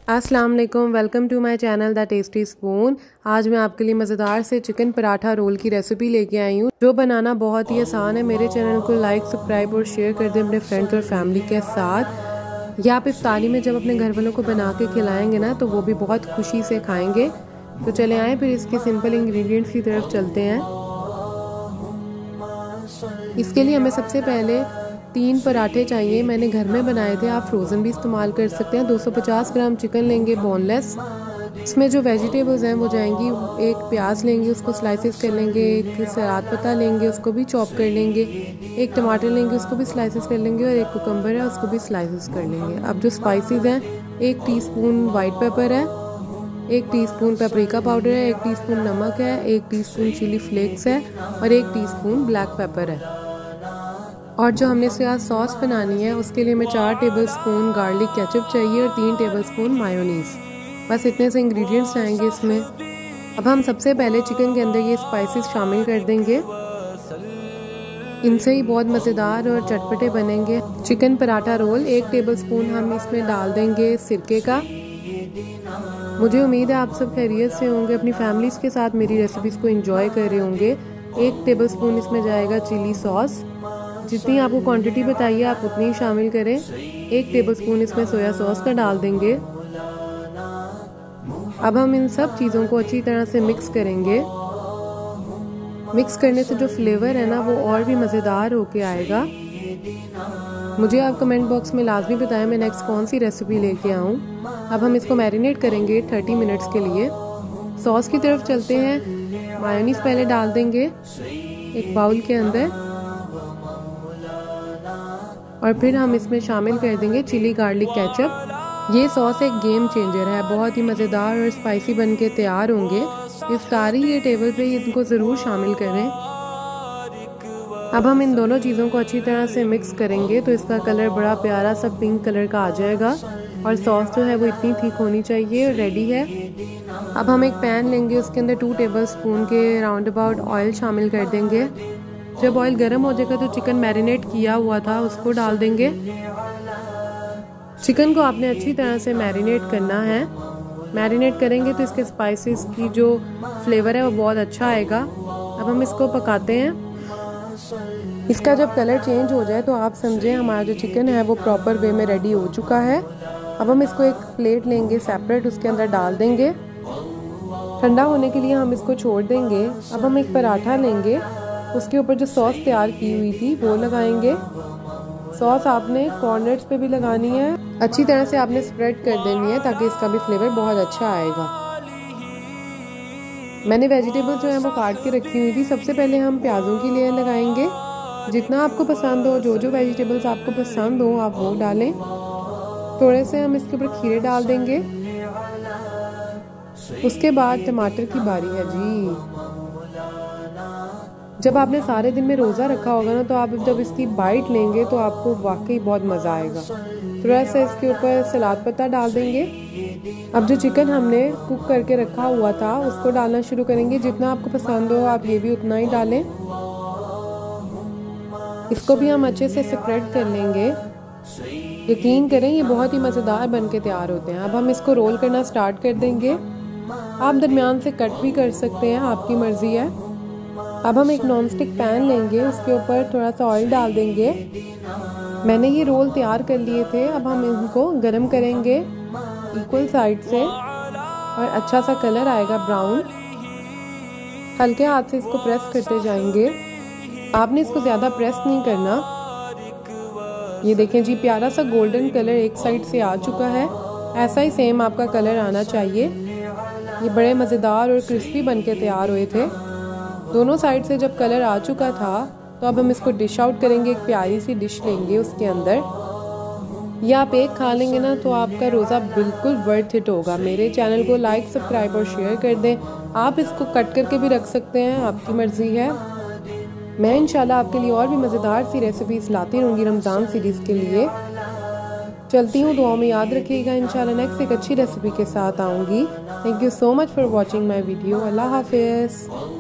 अस्सलाम वालेकुम, welcome to my channel the tasty spoon. आज मैं आपके लिए मज़ेदार से चिकन पराठा रोल की रेसिपी लेके आई हूँ, जो बनाना बहुत ही आसान है। मेरे चैनल को लाइक, सब्सक्राइब और शेयर कर दें अपने फ्रेंड्स और फैमिली के साथ। या आप इफ्तारी में जब अपने घर वालों को बना के खिलाएंगे ना, तो वो भी बहुत खुशी से खाएंगे। तो चले आए फिर इसके सिंपल इंग्रेडिएंट्स की तरफ चलते हैं। इसके लिए हमें सबसे पहले 3 पराठे चाहिए। मैंने घर में बनाए थे, आप फ्रोज़न भी इस्तेमाल कर सकते हैं। 250 ग्राम चिकन लेंगे बोनलेस। इसमें जो वेजिटेबल्स हैं वो जाएंगी, एक प्याज लेंगे, उसको स्लाइसेस कर लेंगे। एक सलाद पत्ता लेंगे, उसको भी चॉप कर लेंगे। एक टमाटर लेंगे, उसको भी स्लाइसेस कर लेंगे। और एक कुकम्बर है, उसको भी स्लाइसेस कर लेंगे। अब जो स्पाइसेस हैं, 1 टीस्पून वाइट पेपर है, 1 टीस्पून पेपरिका पाउडर है, 1 टीस्पून नमक है, 1 टीस्पून चिली फ्लेक्स है और 1 टीस्पून ब्लैक पेपर है। और जो हमने इसके साथ सॉस बनानी है, उसके लिए हमें 4 टेबलस्पून गार्लिक केचप चाहिए और 3 टेबलस्पून मायोनीज़। बस इतने से इंग्रेडिएंट्स आएंगे इसमें। अब हम सबसे पहले चिकन के अंदर ये स्पाइसेस शामिल कर देंगे। इनसे ही बहुत मज़ेदार और चटपटे बनेंगे चिकन पराठा रोल। 1 टेबलस्पून हम इसमें डाल देंगे सिरके का। मुझे उम्मीद है आप सब खैरियत से होंगे, अपनी फैमिलीज़ के साथ मेरी रेसिपीज़ को एंजॉय कर रहे होंगे। 1 टेबलस्पून इसमें जाएगा चिली सॉस। जितनी आपको क्वांटिटी बताइए आप उतनी ही शामिल करें। 1 टेबलस्पून इसमें सोया सॉस का डाल देंगे। अब हम इन सब चीज़ों को अच्छी तरह से मिक्स करेंगे। मिक्स करने से जो फ्लेवर है ना, वो और भी मज़ेदार होके आएगा। मुझे आप कमेंट बॉक्स में लाजमी बताएं मैं नेक्स्ट कौन सी रेसिपी लेके आऊँ। अब हम इसको मैरिनेट करेंगे 30 मिनट्स के लिए। सॉस की तरफ चलते हैं। मायोनीज़ पहले डाल देंगे एक बाउल के अंदर, और फिर हम इसमें शामिल कर देंगे चिली गार्लिक केचप। ये सॉस एक गेम चेंजर है, बहुत ही मज़ेदार और स्पाइसी बन के तैयार होंगे। इफ्तारी के टेबल पे इनको ज़रूर शामिल करें। अब हम इन दोनों चीज़ों को अच्छी तरह से मिक्स करेंगे, तो इसका कलर बड़ा प्यारा सा पिंक कलर का आ जाएगा। और सॉस जो है वो इतनी थिक होनी चाहिए और रेडी है। अब हम एक पैन लेंगे, उसके अंदर 2 टेबलस्पून के राउंड अबाउट ऑयल शामिल कर देंगे। जब ऑयल गर्म हो जाएगा तो चिकन मैरिनेट किया हुआ था उसको डाल देंगे। चिकन को आपने अच्छी तरह से मैरिनेट करना है। मैरिनेट करेंगे तो इसके स्पाइसेस की जो फ्लेवर है वो बहुत अच्छा आएगा। अब हम इसको पकाते हैं। इसका जब कलर चेंज हो जाए तो आप समझें हमारा जो चिकन है वो प्रॉपर वे में रेडी हो चुका है। अब हम इसको एक प्लेट लेंगे सेपरेट, उसके अंदर डाल देंगे। ठंडा होने के लिए हम इसको छोड़ देंगे। अब हम एक पराठा लेंगे, उसके ऊपर जो सॉस तैयार की हुई थी वो लगाएंगे। सॉस आपने कॉर्नर्स पे भी लगानी है, अच्छी तरह से आपने स्प्रेड कर देनी है ताकि इसका भी फ्लेवर बहुत अच्छा आएगा। मैंने वेजिटेबल्स जो है वो काट के रखी हुई थी। सबसे पहले हम प्याज़ों की लेयर लगाएंगे। जितना आपको पसंद हो, जो वेजिटेबल्स आपको पसंद हो आप वो डालें। थोड़े से हम इसके ऊपर खीरे डाल देंगे। उसके बाद टमाटर की बारी है जी। जब आपने सारे दिन में रोज़ा रखा होगा ना, तो आप जब इसकी बाइट लेंगे तो आपको वाकई बहुत मज़ा आएगा। थोड़ा सा इसके ऊपर सलाद पत्ता डाल देंगे। अब जो चिकन हमने कुक करके रखा हुआ था उसको डालना शुरू करेंगे। जितना आपको पसंद हो आप ये भी उतना ही डालें। इसको भी हम अच्छे से स्प्रेड कर लेंगे। यकीन करें ये बहुत ही मज़ेदार बन के तैयार होते हैं। अब हम इसको रोल करना स्टार्ट कर देंगे। आप दरमियान से कट भी कर सकते हैं, आपकी मर्ज़ी है। अब हम एक नॉन स्टिक पैन लेंगे, उसके ऊपर थोड़ा सा ऑयल डाल देंगे। मैंने ये रोल तैयार कर लिए थे। अब हम इनको गरम करेंगे इक्वल साइड से, और अच्छा सा कलर आएगा ब्राउन। हल्के हाथ से इसको प्रेस करते जाएंगे। आपने इसको ज़्यादा प्रेस नहीं करना। ये देखें जी, प्यारा सा गोल्डन कलर एक साइड से आ चुका है। ऐसा ही सेम आपका कलर आना चाहिए। ये बड़े मज़ेदार और क्रिस्पी बन के तैयार हुए थे। दोनों साइड से जब कलर आ चुका था तो अब हम इसको डिश आउट करेंगे। एक प्यारी सी डिश लेंगे, उसके अंदर या आप एक खा लेंगे ना तो आपका रोज़ा बिल्कुल वर्थ इट होगा। मेरे चैनल को लाइक, सब्सक्राइब और शेयर कर दें। आप इसको कट करके भी रख सकते हैं, आपकी मर्ज़ी है। मैं इंशाल्लाह आपके लिए और भी मज़ेदार सी रेसिपीज़ लाती रहूँगी रमज़ान सीरीज़ के लिए। चलती हूँ, दुआ में याद रखिएगा। इंशाल्लाह नेक्स्ट एक अच्छी रेसिपी के साथ आऊँगी। Thank you so much for watching my video. अल्लाह हाफिज़।